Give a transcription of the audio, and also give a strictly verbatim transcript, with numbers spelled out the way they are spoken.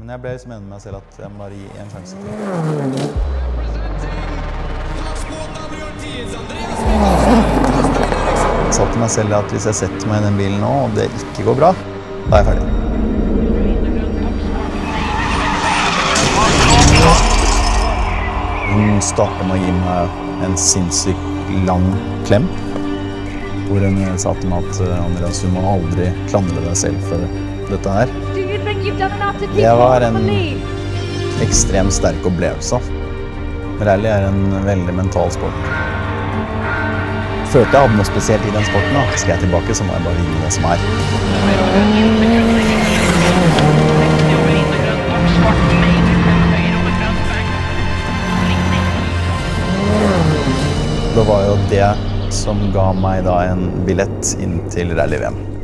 Men jeg ble liksom enig med meg selv at jeg må bare gi en sjanse til. Jeg sa til meg selv at hvis jeg setter meg i den bilen nå, og det ikke går bra, da er jeg ferdig. Hun startet med å gi meg en sinnssykt lang klem, hvor hun sa til meg at Andreas, du må aldri klandre deg selv for dette her. Det var en ekstremt sterk opplevelse. Rally er en veldig mental sport. Følte jeg hadde noe spesielt i den sporten, da. Skal jeg tilbake, så må jeg bare gi det som er. Det var jo det som ga meg da en billett inn til Rally-V M.